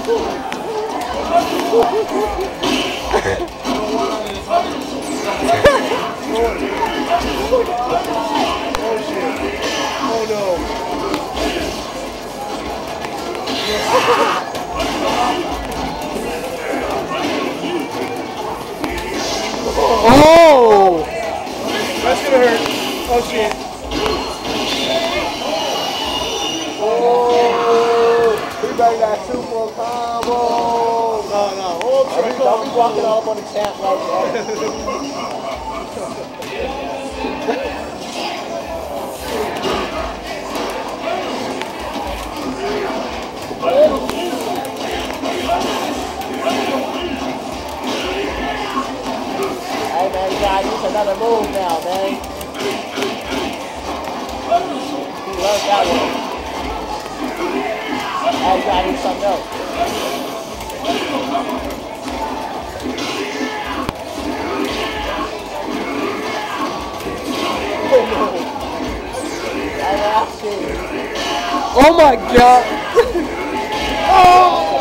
Oh! That's gonna hurt. Oh shit. Oh! He better that super combo. No. Oh, Don't be walking all up on the champ like that. Hey man, you gotta use another move now, man. He loves that one. Hey, you gotta do something else. Oh my god! Oh!